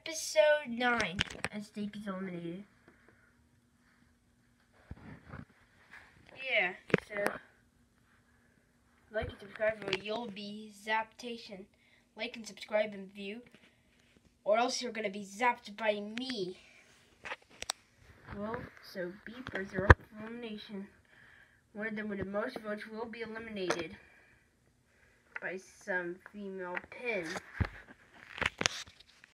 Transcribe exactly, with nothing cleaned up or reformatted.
episode nine, as Stapy's eliminated. Yeah, so like and subscribe or you'll be Zaptation. Like and subscribe and view, or else you're gonna be zapped by me. Well, so beepers are up for elimination. One of them with the most votes will be eliminated by some female pin.